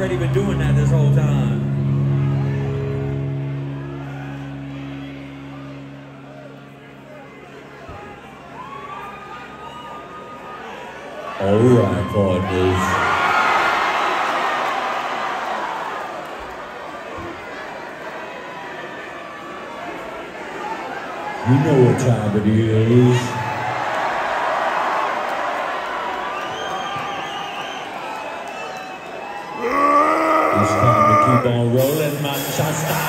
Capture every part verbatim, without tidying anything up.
already been doing that this whole time. All right, partners. You know what time it is. It's time to keep on rolling, Manchester.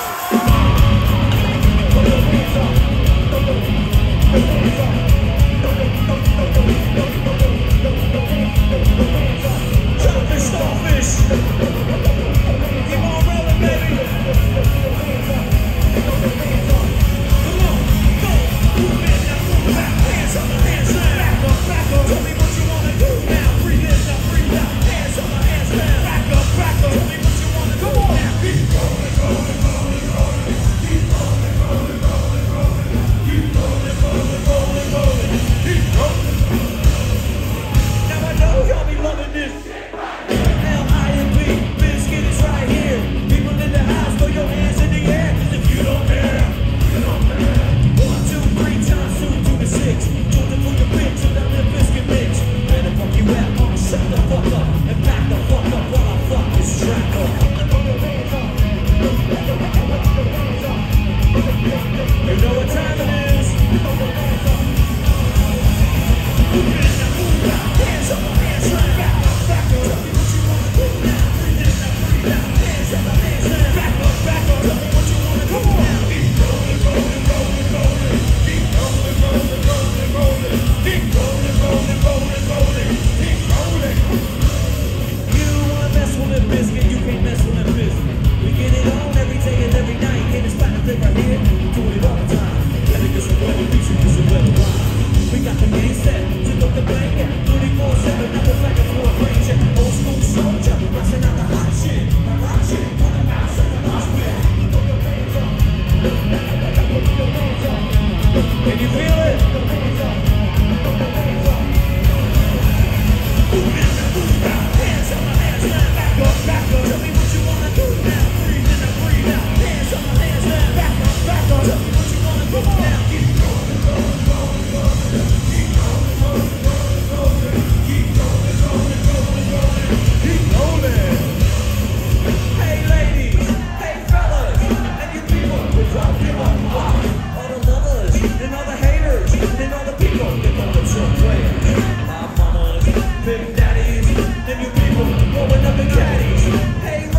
Starfish, starfish. Keep on rolling, baby. Come on, go. Move it, now move it. Hands up, hands down. Back up, back up. Tell me what you wanna do now. Breathe in, now breathe out. Hands up, hands down. Back up, back up. Tell me what you wanna do now. Keep rolling, rolling, rolling, rolling. Keep rolling, rolling, rolling, rolling. Keep rolling, rolling, rolling, rolling. Keep rolling. Now I know y'all be loving this. L I M P, Biscuit is right here. People in the house, throw your hands in the air. If you don't care, you don't care. One, two, three times two to the six. Jordan for your bitch, and I'm the biscuit bitch. Better fuck you out, punk, shut the fuck up. And back the fuck up while I fuck this track up. You know what time it is. Move in, now move out. Hands up, hands down. Back up, back up. Tell me what you wanna do now. Breathe in, now breathe out. Hands up, hands down. Back up, back up. Tell me what you wanna do now. Keep rolling, rolling, rolling, rolling. Keep rolling, rolling, rolling, rolling. Keep rolling, rolling, rolling, rolling. Keep rolling. You wanna mess with a biscuit, you can't mess with a biscuit. We get it on every day and every night. Can't expect to live right here. Doing it all the time. Let me get some weather, beats and get some weather wine. We got the game set, took up the blanket, twenty-four seven, now we're back and forth, range check, old school soldier, busting out the hot shit, the hot shit, on the mouse and the mouse whip. Can you feel it? Move in, move out, hands up, hands down, back up, back up, tell me what you wanna do now, breathe in and breathe out, hands up, hands down, back up, back up, tell me what you wanna do now, keep rolling, rolling, rolling, rolling. Keep rolling, rolling, rolling, rolling. Keep rolling, rolling, rolling, rolling. Keep rolling. Hey ladies, hey fellas, and you people who don't give a fuck. All the lovers, and all the haters, and all the people that know that you're playing. My mamas, big daddies, and you people blowing up in caddies. Hey